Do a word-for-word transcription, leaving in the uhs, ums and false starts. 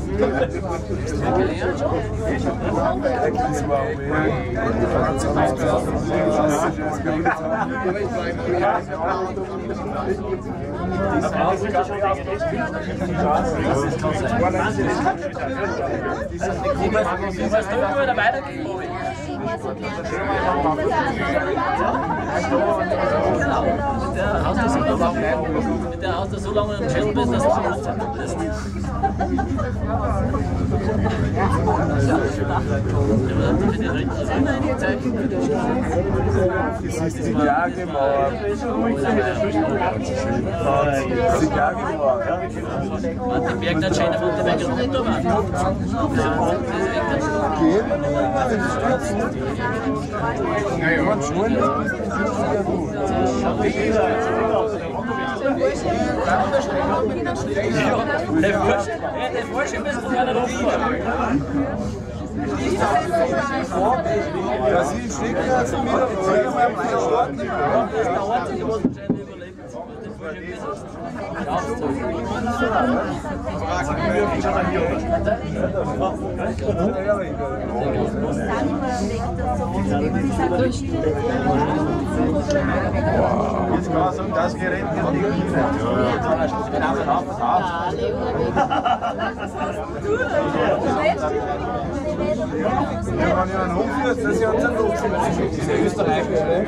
Mit der hast du so lange im Schädel bist, dass du schon aufzeichnen lässt. Das ist die Jagemauer. Das ist die Jagemauer, ja. Die Berg nicht schön, aber die Berg runter waren. Ja, schon. Der Forscher müssen wir nicht auffahren. Ja, Sie schicken das wieder und sagen, wir haben keine Starten. Das dauert sich, aber wahrscheinlich überlebt. Jetzt kann man sagen, das Gerät wird nicht mehr. Wenn man einen umführt, das ist ja unser Luft. Diese österreichische